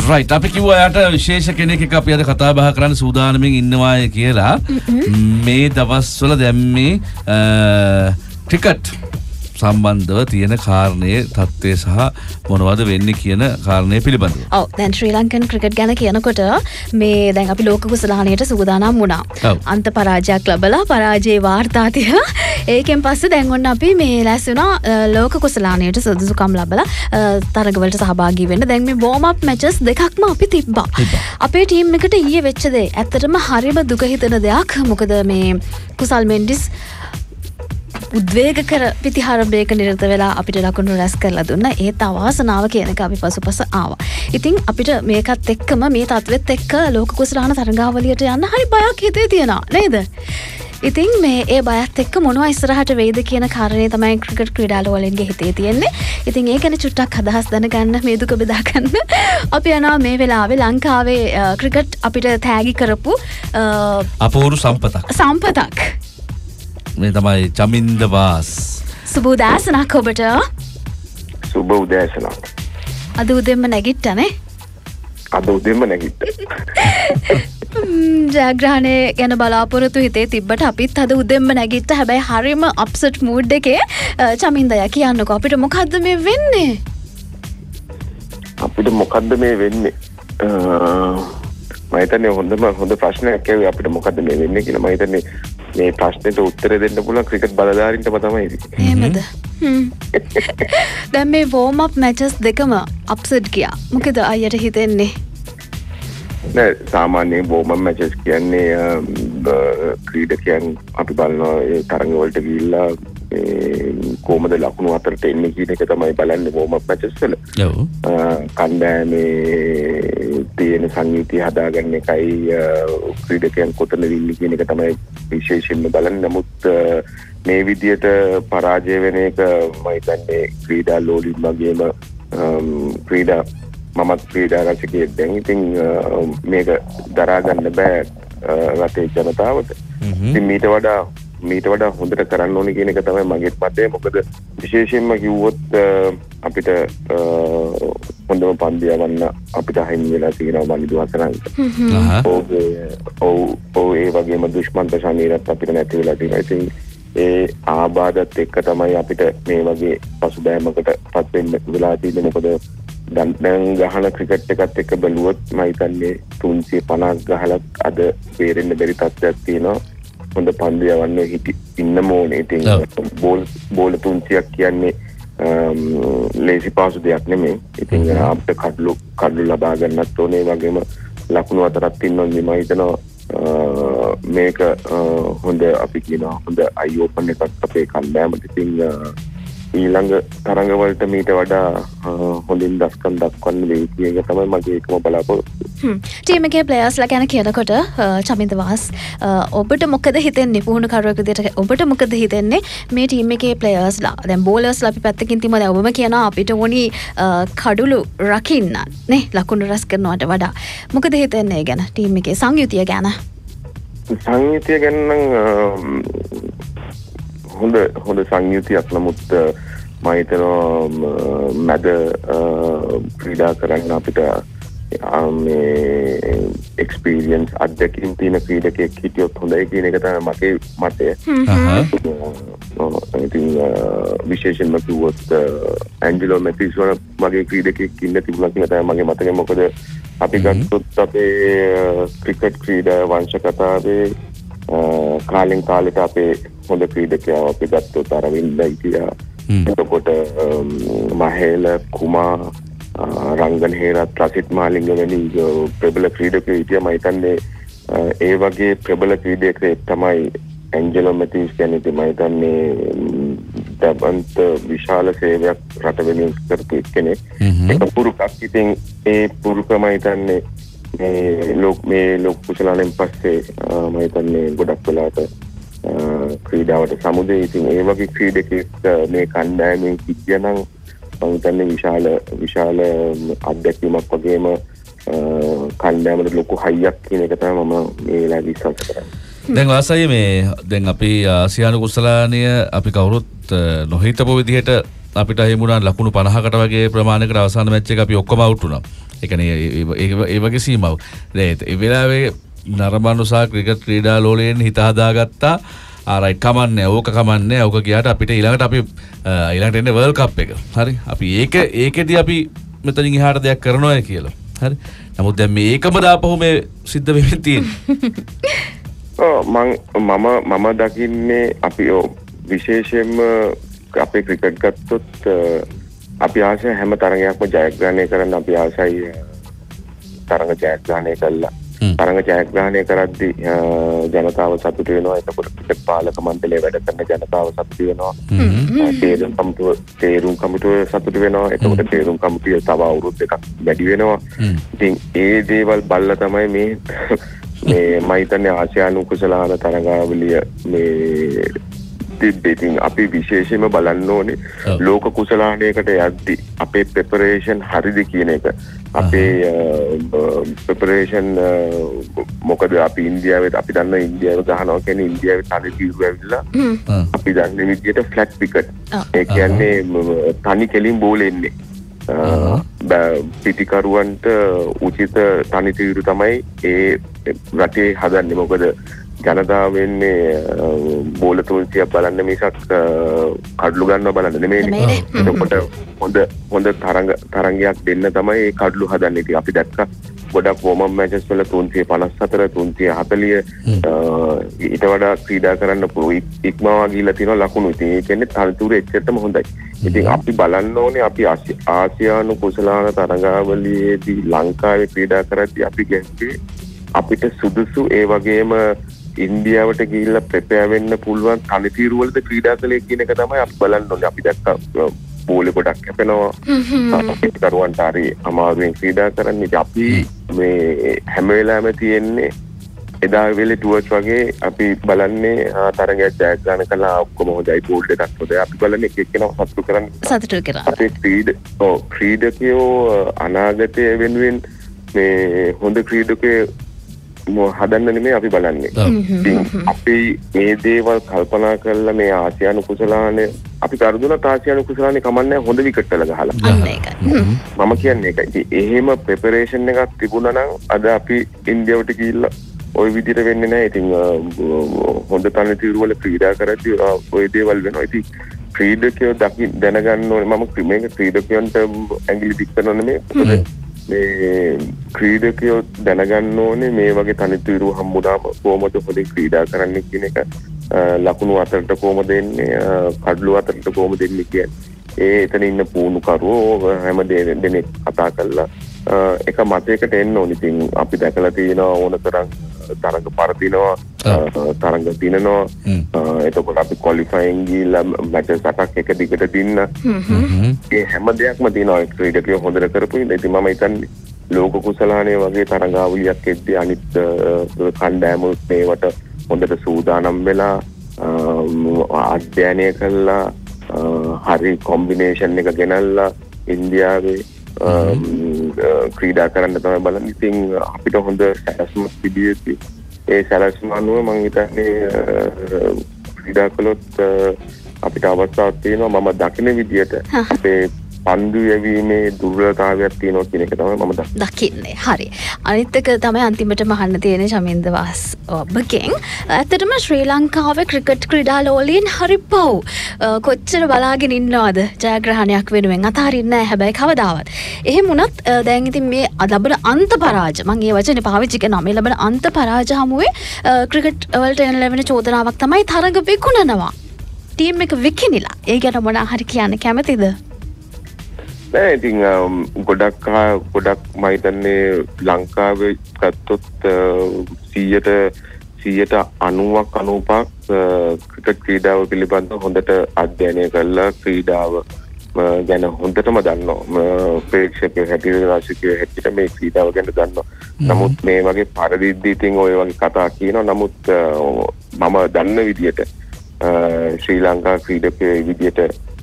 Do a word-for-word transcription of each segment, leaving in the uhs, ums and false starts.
right අපි කිව්වා යාට විශේෂ කෙනෙක් එක්ක අපි අද කතා බහ කරන්න සූදානම්ෙන් ඉන්නවාය කියලා මේ දවස්වල දැන් මේ ක්‍රිකට් සම්බන්ධව තියෙන කාරණේ තත්ත්වය සහ මොනවද වෙන්නේ කියන කාරණේ පිළිබඳව. ඔව් දැන් ශ්‍රී ලංකන් ක්‍රිකට් ගැන කියනකොට මේ දැන් අපි ලෝක කුසලානයට සූදානම් වුණා. අන්ත පරාජයක් ලැබලා පරාජේ වාර්තා තියලා ඒකෙන් පස්සේ දැන් ඔන්න අපි මේ ලැස් වුණා ලෝක කුසලානයට සුදුසුකම් ලැබලා තරගවලට සහභාගී වෙන්න. දැන් මේ වෝම් අප් මැචස් දෙකක්ම අපි තිබ්බා. අපේ ටීම් එකට ඊයේ වෙච්ච දේ ඇත්තටම හරිම දුක හිතෙන දෙයක්. මොකද මේ කුසල් මෙන්ඩිස් උද්වේග කර පිතිහාරභයක නිරත වෙලා අපිට ලකුණු රැස් කරලා දුන්නා. ඒත් අවාසනාව කියන එක අපි පසුපස ආවා. ඉතින් අපිට මේකත් එක්කම මේ තත්වෙත් එක්ක ලෝක කුසලාන තරගාවලියට යන්න හරි බයක් හිතේ තියෙනවා නේද? ඉතින් මේ ඒ බයත් එක්ක මොනවා ඉස්සරහට වෙයිද කියන කාරණේ තමයි ක්‍රිකට් ක්‍රීඩාලුවලගේ හිතේ තියෙන්නේ. ඉතින් ඒ ගැන චුට්ටක් අදහස් දැනගන්න මේ දුක බෙදා ගන්න අපි යනවා මේ වෙලාවේ ලංකාවේ ක්‍රිකට් අපිට තෑගි කරපු අපූර්ව සම්පතක්. සම්පතක්. මේ තමයි චමින්ද වාස්. සුබ උදෑසනක් ඔබට. සුබ උදෑසනක්. අද උදෙන්ම නැගිට්ටනේ. අද උදෙන්ම නැගිට්ටා. ජයග්‍රහණය ගැන බලාපොරොත්තු හිතේ තිබ්බට අපිත් අද උදෙන්ම නැගිට්ටා. හැබැයි හරිම අප්සෙට් මූඩ් එකේ. චමින්දයා කියන්නකෝ අපිට මොකද්ද මේ වෙන්නේ? අපිට මොකද්ද මේ වෙන්නේ? මම හිතන්නේ හොඳම හොඳ ප්‍රශ්නයක් ඇහුවේ අපිට මොකද්ද මේ වෙන්නේ කියලා. මම හිතන්නේ මේ ප්‍රශ්නෙට උත්තර දෙන්න පුළුවන් ක්‍රිකට් බලධාරීන්ටම තමයි ඉතින්. එහෙමද? හ්ම්. දැන් මේ වෝම් අප් මැචස් දෙකම අප්සෙට් ගියා. මොකද අයියට හිතෙන්නේ? නෑ සාමාන්‍යයෙන් වෝම් අප් මැචස් කියන්නේ ක්‍රීඩකයන් අපි බලනවා ඒ තරඟ වලට ගිහිල්ලා කොහොමද ලකුණු අතරට එන්නේ කියන එක තමයි බලන්නේ වෝම් අප් මැචස් වල. ඔව්. කණ්ඩායමේ තියෙන සංයුතිය හදාගන්න එකයි ක්‍රීඩකයන් කොතනද ඉන්නේ කියන එක තමයි විශේෂයෙන්ම බලන්නේ. නමුත් මේ විදියට පරාජය වෙන එක මම හිතන්නේ ක්‍රීඩා ලෝලින් වගේම ක්‍රීඩා මමත් ක්‍රීඩා රසිකයෙක් දැන් ඉතින් මේක දරා ගන්න බෑ රටේ ජනතාවට. ඉතින් මීට වඩා මීට වඩා හොඳට කරන්න ඕනේ කියන එක තමයි මගේ මතය. මොකද විශේෂයෙන්ම කිව්වොත් අපිට හොඳම පන්දු යවන්න අපිට හිමි වෙලා තියෙනවා මනිදු හතරක්. ඔව් ඔව් ඒ වගේම දුෂ්මන් ප්‍රශානීරත් අපිට නැති වෙලා තියෙනවා. ඉතින් ඒ ආබාධත් එක්ක තමයි අපිට මේ වගේ පසුබෑමකට පත් වෙන්න වෙලා තියෙන්නේ. මොකද දැන් ගහන ක්‍රිකට් එකත් එක්ක බැලුවොත් මම හිතන්නේ තුන්සිය පනහක් ගහලත් අද බේරෙන්න බැරි තත්ත්වයක් තියෙනවා. හොඳ පන්දු යවන්න හිටි ඉන්න ඕනේ. ඉතින් බෝල් බෝල තුන්සියක් කියන්නේ ලේසි පාසු දෙයක් නෙමෙයි. ඉතින් අපිට කඩලු කඩලු ලබා ගන්නත් ඕනේ. ඒ වගේම ලකුණු අතරක් ඉන්නොත් මම හිතනවා මේක හොඳ අපි කියනවා හොඳ අයි ඕපන් එකක් අපේ කණ්ඩායමට. ඉතින් ඊළඟ තරඟවලට මීට වඩා හොඳින් දස්කම් දක්වන්න වෙයි කියන එක තමයි මගේ එකම බලාපොරොත්තුව. හ්ම්. ටීම් එකේ ප්ලේයර්ස්ලා ගැන කියනකොට චමින්ද වාස් ඔබට මොකද හිතෙන්නේ? පුහුණු කරුවෙක් විදිහට ඔබට මොකද හිතෙන්නේ මේ ටීම් එකේ ප්ලේයර්ස්ලා? දැන් බෝලර්ස්ලා අපි පැත්තකින් තියමු. දැන් ඔබම කියනවා අපිට ඕනි කඩුළු රකින්න නේ ලකුණු රැස් කරනවට වඩා. මොකද හිතෙන්නේ ඒ ගැන ටීම් එකේ සංයුතිය ගැන? සංයුතිය ගැන නම් හොඳ හොඳ සංයුතියක්. නමුත් මම හිතනවා මැද ක්‍රීඩා කරන්න අපිට මේ එක්ස්පීරියන්ස් අත්දැකීම් තියෙන ක්‍රීඩකයෙක් හිටියොත් හොඳයි කියන එක තමයි මගේ මතය. ඉතින් විශේෂයෙන්ම කිව්වොත් ඇන්ජලෝ මැතිස් වගේ ක්‍රීඩකයෙක් ඉන්න තිබුණා කියලා තමයි මගේ මතය. මොකද අපි ගත්තොත් අපේ ක්‍රිකට් ක්‍රීඩා වංශ කතාවේ කාලෙන් කාලෙට අපේ හොඳ ක්‍රීඩකයෝ අපි ගත්තොත් අරවින්ද හිටියා. එතකොට මහේල කුමා රංගන හේරත් රසිත් මාලිංග වැනි ප්‍රබල ක්‍රීඩකයෝ හිටියා. මම හිතන්නේ ඒ වගේ ප්‍රබල ක්‍රීඩකයෙක් තමයි ඇන්ජලෝ මැතිස් කියන්නේ. මම හිතන්නේ දබන්ත විශාල සේවයක් රට වෙනුවෙන් කරපු කෙනෙක්. ඒක පුරුකක්. ඉතින් ඒ පුරුක මම හිතන්නේ මේ ලෝක මේ ලෝක කුසලානෙන් පස්සේ මම හිතන්නේ ගොඩක් වෙලාවට ක්‍රීඩාවට සමුදේ. ඉතින් ඒ වගේ ක්‍රීඩකෙක් මේ කණ්ඩායමෙන් සිටියනම් මම හිතන්නේ විශාල විශාල අත්දැකීමක් වගේම කණ්ඩායමට ලොකු හයියක් කියන එක තමයි මම මේ වෙලාවේ විශ්වාස කරන්නේ. දැන් වාසය මේ දැන් අපි ආසියානු කුසලානය අපි කවුරුත් නොහිතපු විදිහට අපිට එහෙම වුණා ලකුණු පනහකට වගේ ප්‍රමාණයකට අවසාන මැච් එක අපි ඔක්කොම අවුට් වුණා. ඒ කියන්නේ ඒ වගේ සීමාව. ඒ වෙලාවේ නරඹනුසා ක්‍රිකට් ක්‍රීඩා ලෝලයෙන් හිත හදාගත්තා. ආරයිට් කමන්නේ ඕක කමන්නේ ඕක ගියාට අපිට ඊළඟට අපි ඊළඟට එන්නේ වර්ල්ඩ් කප් එක. හරි. අපි ඒක ඒකෙදි අපි මෙතනින් එහාට දෙයක් කරනවා කියලා. හරි. නමුත් දැන් මේ ඒකම දාපහු මේ සිද්ධ වෙමින් තියෙන්නේ. ඔව් මම මම මම දකින්නේ අපි විශේෂයෙන්ම අපේ ක්‍රිකට් ගත්තොත් අපි ආශය හැම තරගයක්ම ජයග්‍රහණය කරන්න අපි ආශයි තරග ජයග්‍රහණය කළා. තරග ජයග්‍රහණය කරද්දී ජනතාව සතුටු වෙනවා. එතකොට ක්‍රිකට් පාලක මණ්ඩලය වැඩ කරන ජනතාව සතුටු වෙනවා. තේරුම් කමිටුව තේරුම් කමිටුව සතුටු වෙනවා. එතකොට තේරුම් කමිටුව තව අවුරුදු දෙකක් වැඩි වෙනවා. ඉතින් ඒ දේවල් බලලා තමයි මේ මේ මම හිතන්නේ ආසියානු කුසලාන තරගාවලිය මේ තිබෙතින් අපි විශේෂයෙන්ම බලන්න ඕනේ ලෝක කුසලානයකට යද්දී අපේ ප්‍රෙපරේෂන් හරිද කියන එක. අපේ ප්‍රෙපරේෂන් මොකද අපි ඉන්දියාවේ අපි දන්න ඉන්දියාව ගහනවා කියන්නේ ඉන්දියාවේ තනි තීරු ඇවිල්ලා අපි දන්න විදිහට ෆ්ලැට් විකට්. ඒ කියන්නේ තනි කෙලින් බෝල් එන්නේ. පිටිකරුවන්ට උචිත තනි තීරු තමයි ඒ රටේ හදන්නේ. මොකද ජනතාව වෙන්නේ බෝල තුන්සියක් බලන්න මිසක් කඩලු ගන්නවා බලන්න නෙමෙයි. එතකොට හොඳ හොඳ තරඟ තරංගයක් දෙන්න තමයි ඒ කඩලු හදන්නේ. ඉතින් අපි දැක්කා ගොඩක් වෝම් අප් මැචස් වල තුන්සිය පනස් හතර තුන්සිය හතලිය ඊට වඩා ක්‍රීඩා කරන්න පුළුවන් ඉක්මවා ගිහිල්ලා තියෙනවා ලකුණු. ඉතින් ඒ කියන්නේ තනතුරු එච්චරටම හොඳයි. ඉතින් අපි බලන්න ඕනේ අපි ආසියානු කුසලාන තරගාවලියේදී ලංකාවේ ක්‍රීඩා කරද්දී අපි ගැහුවේ අපිට සුදුසු ඒ වගේම ඉන්දියාවට ගිහිල්ලා ප්‍රෙපෙයාර් වෙන්න පුළුවන් තනිතිරු වලද ක්‍රීඩා කළේ කියන එක තමයි අපි බලන්න ඕනේ. අපි දැක්කා බෝලේ ගොඩක් කැපෙනවා. පිටකරුවන්ට හරි අමාරුවෙන් ක්‍රීඩා කරන්න. ඉතින් අපි මේ හැම වෙලාවෙම තියෙන්නේ එදා වෙලේ ටුවර්ස් වගේ අපි බලන්නේ තරගයක් ජයග්‍රහණ කළා ඔක්කොම හොඳයි බෝල් එකක් හොඳයි. අපි බලන්නේ එක එක්කෙනා සතුටු කරන්න. සතුටු කරා. අපේ ක්‍රීඩ ඔව් ක්‍රීඩකයෝ අනාගතය වෙනුවෙන් මේ හොඳ ක්‍රීඩකයෝ හදන්න නෙමෙයි අපි බලන්නේ. අපි මේ දේවල් කල්පනා කරලා මේ ආසියානු කුසලානේ අපි කරදුනත් ආසියානු කුසලානේ කමන්නේ හොඳ විකට් වල ගහලා. අන්න ඒකයි. මම කියන්නේ ඒකයි. ඉතින් එහෙම ප්‍රෙපරේෂන් එකක් තිබුණා නම් අද අපි ඉන්දියාවට ගිහිල්ලා ওই විදිහට වෙන්නේ නැහැ. ඉතින් හොඳ තනතිරු වල ක්‍රීඩා කරද්දී ওই දේවල් වෙනවා. ඉතින් ක්‍රීඩකයෝ දකින් දැනගන්න ඕනේ මම මේක ක්‍රීඩකයන්ට ඇඟිලි දික් කරනවා නෙමෙයි. මේ ක්‍රීඩකයෝ දැනගන්න ඕනේ මේ වගේ තනිතුරු හම්බුනාම කොහොමද හොඳින් ක්‍රීඩා කරන්න කියන එක. ලකුණු අතරට කොහොමද එන්නේ කඩලු අතරට කොහොමද එන්නේ කියන්නේ ඒ එතන ඉන්න පුහුණුකරුවෝ හැම දෙනෙක් කතා කරලා එක මතයකට එන්න ඕනේ. ඉතින් අපි දැකලා තියෙනවා ඕන තරම් තරඟ පරදිනවා තරඟ දිනනවා. එතකොට අපි ක්වොලිෆයින් ගිහිල්ලා මැචස් අටක් එක දිගට දින්න. ඒ හැම දෙයක්ම තියෙනවා ක්‍රීඩකයෝ හොඳට කරපු ඉතින් ඉතින් මම හිතන්නේ ලෝක කුසලානේ වගේ තරඟාවලියක් එද්දී අනිත් කණ්ඩායම මේවට හොඳට සූදානම් වෙලා අධ්‍යයනය කළා හරි කොම්බිනේෂන් එක ගෙනල්ලා ඉන්දියාවේ ක්‍රීඩා කරන්න තමයි බලන්නේ. ඉතින් අපිට හොඳ සැලැස්මක් තිබියදී ඒ සැලැස්ම අනුව මම හිතන්නේ ක්‍රීඩා කළොත් අපිට අවස්ථාවක් තියෙනවා. මම දකින විදියට අපේ පන්දු යැවීමේ දුර්වලතාවයක් තියෙනවා කියන එක තමයි මම දකින්නේ. හරි. අනිත් එක තමයි අන්තිමටම අහන්න තියෙන්නේ චමින්ද වාස් ඔබගෙන්. ඇත්තටම ශ්‍රී ලංකාවේ ක්‍රිකට් ක්‍රීඩාලෝලීන් හරි පව්. කොච්චර බලාගෙන ඉන්නවද ජයග්‍රහණයක් වෙනුවෙන් අතහරින්නේ නැහැ හැබැයි කවදාවත්. එහෙම වුණත් දැන් ඉතින් මේ ලැබෙන අන්ත පරාජ මම මේ වචනේ පාවිච්චි කරනවා. මේ ලැබෙන අන්ත පරාජ හමුවේ ක්‍රිකට් වලට එන ලැබෙන චෝදනාවක් තමයි තරඟ විකුණනවා. ටීම් එක විකිනිලා. ඒ ගැන මොනවා හරි කියන්න කැමතිද? නෑ ඉතින් ගොඩක් ගොඩක් මම හිතන්නේ ලංකාවේ ගත්තොත් සීයට සීයට අනූවක් අනූපක් ක්‍රිකට් ක්‍රීඩාව පිළිබඳව හොඳට අධ්‍යයනය කරලා ක්‍රීඩාව ගැන හොඳටම දන්නවා. ප්‍රේක්ෂකයෝ හැටියට රසිකයෝ හැටියට මේ ක්‍රීඩාව ගැන දන්නවා. නමුත් මේ වගේ පරිදිද්දී ඉතින් ඔය වගේ කතා කියනවා. නමුත් මම දන්න විදියට ශ්‍රී ලංකා ක්‍රීඩකයෝ විදියට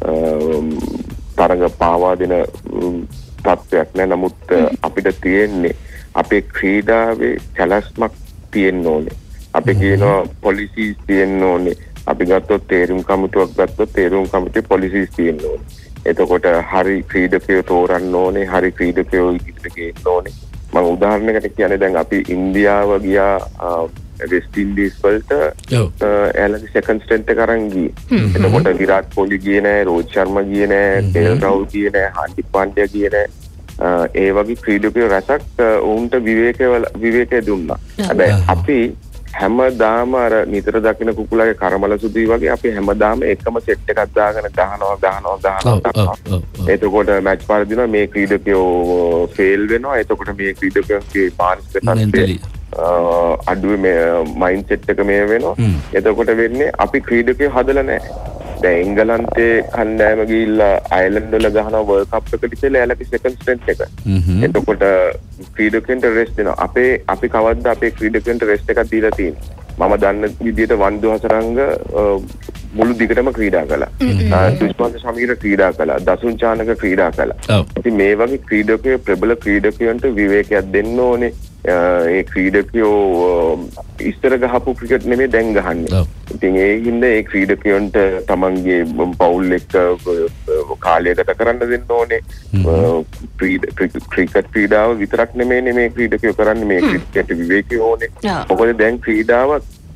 තරඟ පාවා දෙන තත්ත්වයක් නෑ. නමුත් අපිට තියෙන්නේ අපේ ක්‍රීඩාවේ සැලැස්මක් තියෙන්න ඕනේ. අපි කියනවා පොලිසිස් තියෙන්න ඕනේ. අපි ගත්තොත් තේරුම් කමිටුවක් ගත්තොත් තේරුම් කමිටුවේ පොලිසිස් තියෙන්න ඕනේ. එතකොට හරි ක්‍රීඩකයෝ තෝරන්න ඕනේ, හරි ක්‍රීඩකයෝ ඉදිරියට ගේන්න ඕනේ. මම උදාහරණයකට කියන්නේ දැන් අපි ඉන්දියාව ගියා වෙස්ට් ඉන්ඩීස් වලට එයාලගේ සෙකන්ඩ් ස්ටෙන්ට් එක අරන් ගියේ. එතකොට විරාට් කොහ්ලි ගියේ නෑ, රෝහිත් ශර්මා ගියේ නෑ, කේල් රාහුල් ගියේ නෑ, හාර්දික් පාණ්ඩ්‍යා ගියේ නෑ. ඒ වගේ ක්‍රීඩකයෝ රැසක් උන්ට විවේකය විවේකය දුන්නා. හැබැයි අපි හැමදාම අර නිතර දකින්න කුකුලගේ කරමල සුදුයි වගේ අපි හැමදාම එකම සෙට් එකක් දාගෙන ගහනවා ගහනවා ගහනවා. එතකොට මැච් පාර දිනවා මේ ක්‍රීඩකයෝ ෆේල් වෙනවා. එතකොට මේ ක්‍රීඩකයන්ගේ මානසික තත්ත්වය අඩුවේ මයින්ඩ් සෙට් එක මේ වෙනවා. එතකොට වෙන්නේ අපි ක්‍රීඩකයෝ හදලා නැහැ. දැන් එංගලන්තේ කණ්ඩායම ගිහිල්ලා අයර්ලන්ඩ් වල ගහනවා වර්ල්ඩ් කප් එකට ඉතලා එයාලගේ සෙකන්ඩ් ස්ට්‍රෙන්ත් එක. එතකොට ක්‍රීඩකයන්ට රෙස්ට් දෙනවා. අපේ අපි කවද්ද අපේ ක්‍රීඩකයන්ට රෙස්ට් එකක් දීලා තියෙන්නේ? මම දන්න විදිහට වන්දු හසරංග මුළු දිගටම ක්‍රීඩා කළා. දුෂ්මන්ත සමීර ක්‍රීඩා කළා. දසුන් චානක ක්‍රීඩා කළා. ඉතින් මේ වගේ ක්‍රීඩකයෝ ප්‍රබල ක්‍රීඩකයන්ට විවේකයක් දෙන්න ඕනේ. ඒ ක්‍රීඩකයෝ ඉස්තර ගහපු ක්‍රිකට් නෙමෙයි දැන් ගහන්නේ. ඉතින් ඒ හින්දා ඒ ක්‍රීඩකයන්ට තමන්ගේ පවුල් එක්ක කාලය ගත කරන්න දෙන්න ඕනේ. ක්‍රිකට් ක්‍රීඩාව විතරක් නෙමෙයි මේ ක්‍රීඩකයෝ කරන්නේ, මේ ක්‍රිකට් විවේකී ඕනේ. මොකද දැන් ක්‍රීඩාව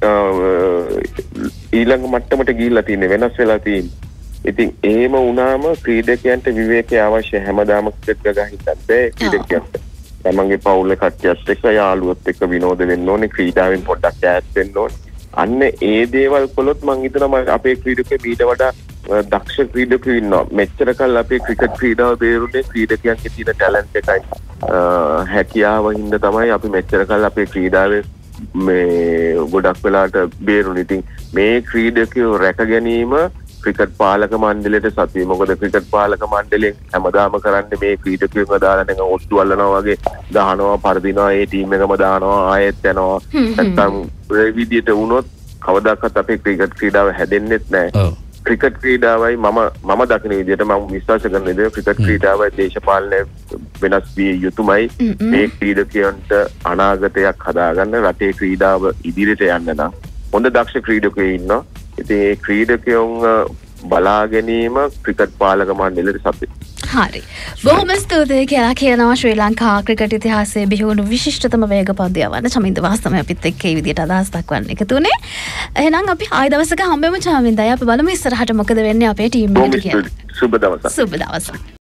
ඊළඟ මට්ටමට ගිහිල්ලා තියෙන්නේ, වෙනස් වෙලා තියෙන්නේ. ඉතින් එහෙම වුණාම ක්‍රීඩකයන්ට විවේකී අවශ්‍ය. හැමදාම ක්‍රිකට් ගහින්නත් බෑ ක්‍රීඩකයන්ට. තමන්ගේ පවුල කට්ටියත් එක්ක යාළුවොත් එක්ක විනෝද වෙන්න ඕනේ, ක්‍රීඩාවෙන් පොඩ්ඩක් ඈත් වෙන්න ඕනේ. අන්න ඒ දේවල් කළොත් මං හිතනවා අපේ ක්‍රීඩකයෝ ඊට වඩා දක්ෂ ක්‍රීඩකයෝ ඉන්නවා. මෙච්චර කල් අපේ ක්‍රිකට් ක්‍රීඩාව බේරුනේ ක්‍රීඩකයන්ගේ තියෙන ටැලන්ට් එකයි හැකියාව හින්දා තමයි අපි මෙච්චර කල් අපේ ක්‍රීඩාවේ මේ ගොඩක් වෙලාට බේරුනේ. ඉතින් මේ ක්‍රීඩකයෝ රැක ගැනීම ක්‍රිකට් පාලක මණ්ඩලයට සතුයි. මොකද ක්‍රිකට් පාලක මණ්ඩලයෙන් හැමදාම කරන්නේ මේ ක්‍රීඩකයන්ව දාලා නිකන් ඔට්ටු අල්ලනවා වගේ ගහනවා, පරදිනවා, ඒ ටීම් එකම දානවා, ආයෙත් යනවා. නැත්තම් ඒ විදිහට වුණොත් කවදාකවත් අපේ ක්‍රිකට් ක්‍රීඩාව හැදෙන්නෙත් නැහැ. ක්‍රිකට් ක්‍රීඩාවයි මම මම දකින විදිහට මම විශ්වාස කරන විදිහට ක්‍රිකට් ක්‍රීඩාවයි දේශපාලනය වෙනස් විය යුතුමයි. මේ ක්‍රීඩකයන්ට අනාගතයක් හදාගන්න, රටේ ක්‍රීඩාව ඉදිරියට යන්න නම් හොඳ දක්ෂ ක්‍රීඩකයෝ ඉන්නවා. ඉතින් ඒ ක්‍රීඩකයන් බලා ගැනීම ක්‍රිකට් පාලක මණ්ඩලයට සතුයි. හරි. බොහොම ස්තුතියි කියලා කියනවා ශ්‍රී ලංකා ක්‍රිකට් ඉතිහාසයේ බිහිවුණු විශිෂ්ටතම වේගපන්දු යවන්න චමින්ද වාස් තමයි අපිත් එක්ක මේ විදිහට අදහස් දක්වන්න එකතු වුණේ. එහෙනම් අපි ආය දවසක හම්බෙමු චමින්දයි. අපි බලමු ඉස්සරහට මොකද වෙන්නේ අපේ ටීම් එකට කියලා. සුබ දවසක්. සුබ දවසක්.